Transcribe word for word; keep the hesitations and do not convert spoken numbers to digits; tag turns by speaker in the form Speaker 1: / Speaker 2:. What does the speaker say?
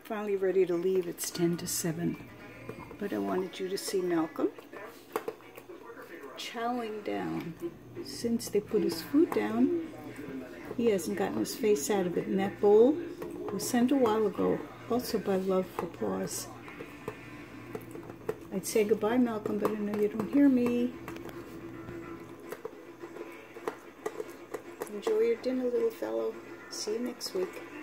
Speaker 1: finally ready to leave. It's ten to seven. But I wanted you to see Malcolm chowing down. Since they put his food down, he hasn't gotten his face out of it. And that bowl was sent a while ago, also by Love for Paws. I'd say goodbye, Malcolm, but I know you don't hear me. Enjoy your dinner, little fellow. See you next week.